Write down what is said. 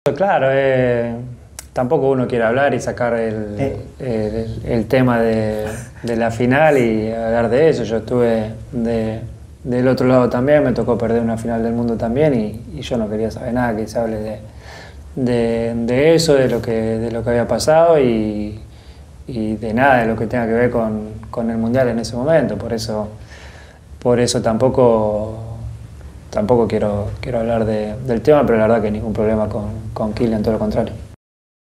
Claro, tampoco uno quiere hablar y sacar el tema de la final y hablar de eso. Yo estuve del otro lado también, me tocó perder una final del mundo también y yo no quería saber nada que se hable de eso, de lo que había pasado y de nada de lo que tenga que ver con el Mundial en ese momento. Por eso tampoco quiero hablar del tema, pero la verdad que ningún problema con Kylian, todo lo contrario.